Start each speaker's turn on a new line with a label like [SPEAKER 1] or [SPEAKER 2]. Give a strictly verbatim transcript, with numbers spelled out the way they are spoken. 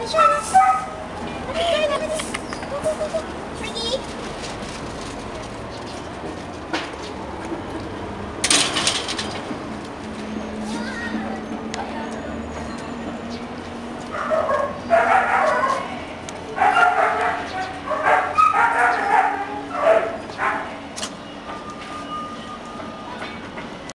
[SPEAKER 1] Michelle. Let me go, let me go. Go, go, go, go. Ready?